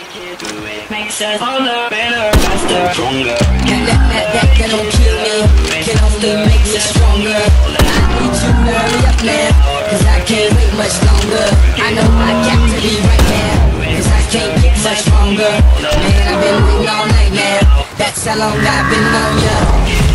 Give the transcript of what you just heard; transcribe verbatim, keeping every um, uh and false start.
Makes us harder, better, faster, stronger. And that, that, that, that don't kill me, can only make me stronger. I need you to hurry up now, cause I can't wait much longer. I know I got to be right now, cause I can't get much stronger. Man, I've been waiting all night now, that's how long I've been on ya.